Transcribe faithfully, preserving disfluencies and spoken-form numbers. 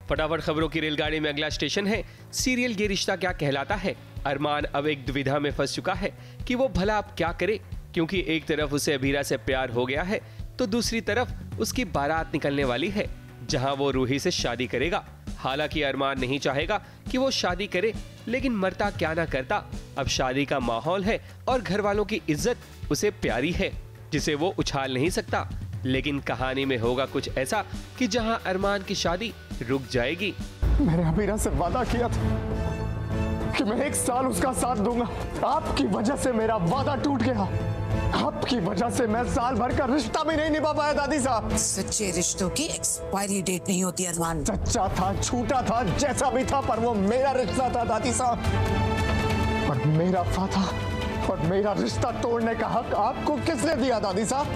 फटाफट खबरों की रेलगाड़ी में अगला स्टेशन है सीरियल ये रिश्ता क्या कहलाता है। अरमान अब एक दुविधा में फंस चुका है कि वो भला अब क्या करे, क्योंकि एक तरफ उसे अबीरा से प्यार हो गया है तो दूसरी तरफ उसकी बारात निकलने वाली है जहां वो रूही से शादी करेगा। हालांकि अरमान नहीं चाहेगा कि वो शादी करे, लेकिन मरता क्या ना करता। अब शादी का माहौल है और घर वालों की इज्जत उसे प्यारी है जिसे वो उछाल नहीं सकता। लेकिन कहानी में होगा कुछ ऐसा कि जहां अरमान की शादी रुक जाएगी। मैंने अबीरा से वादा किया था कि मैं एक साल उसका साथ दूंगा। आपकी वजह से मेरा वादा टूट गया। आपकी वजह से मैं साल भर का रिश्ता भी नहीं निभा पाया दादी साहब। सच्चे रिश्तों की एक्सपायरी डेट नहीं होती अरमान। सच्चा था, झूठा था, जैसा भी था, पर वो मेरा रिश्ता था दादी साहब। और मेरा वादा और मेरा रिश्ता तोड़ने का हक आपको किसने दिया दादी साहब?